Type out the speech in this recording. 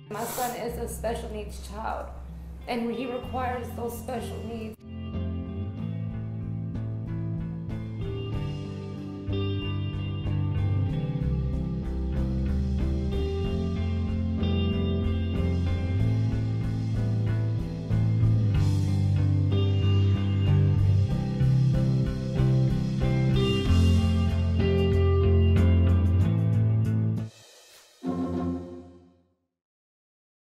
My son is a special needs child, and he requires those special needs.